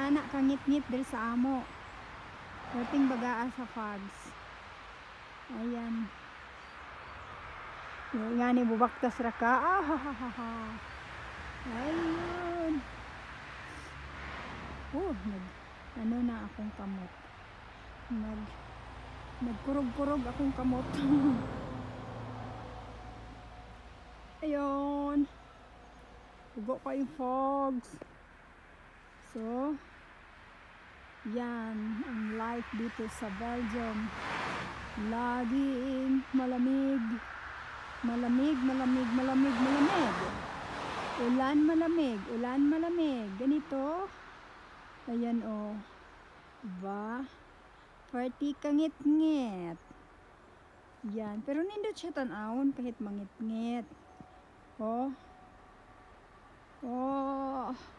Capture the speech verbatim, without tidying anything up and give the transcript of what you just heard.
ana kangit-ngit diri sa amo. Perting bagaa sa fogs. Ayan. Yung nga ni bubaktas ra ka. Ah, ha, ha, ha, ha. Ayun. Oh, nag, ano na akong kamot. Nag, nagkurog-kurog akong kamot. Ayun. Ugo ko yung fogs. So, yan ang life dito sa Belgium. Laging malamig. Malamig, malamig, malamig, malamig. Ulan malamig, ulan malamig. Ganito. Ayan o. Oh. Diba? Party kangit-ngit. Yan. Pero nindot siya tanawon kahit mangit-ngit. Oh. Oh.